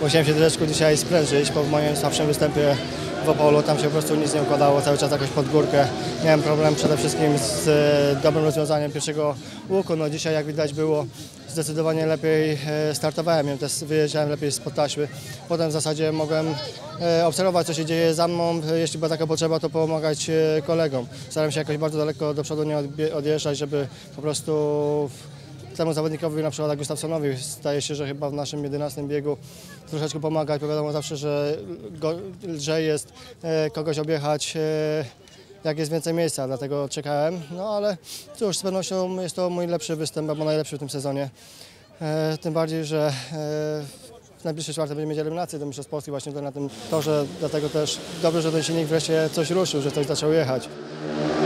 Musiałem się troszeczkę dzisiaj sprężyć po moim słabszym występie w Opolu. Tam się po prostu nic nie układało, cały czas jakoś pod górkę. Miałem problem przede wszystkim z dobrym rozwiązaniem pierwszego łuku. No dzisiaj, jak widać, było zdecydowanie lepiej startowałem, też wyjeżdżałem lepiej spod taśmy. Potem w zasadzie mogłem obserwować, co się dzieje za mną. Jeśli była taka potrzeba, to pomagać kolegom. Staram się jakoś bardzo daleko do przodu nie odjeżdżać, żeby po prostu temu zawodnikowi, na przykład Gustafsonowi, staje się, że chyba w naszym 11 biegu troszeczkę pomagać, bo wiadomo zawsze, że lżej jest kogoś objechać, jak jest więcej miejsca, dlatego czekałem. No ale cóż, z pewnością jest to mój lepszy występ, albo najlepszy w tym sezonie. Tym bardziej, że w najbliższy czwartek będziemy mieć eliminację do Mistrzostw Polski właśnie na tym torze, dlatego też dobrze, że ten silnik wreszcie coś ruszył, że coś zaczął jechać.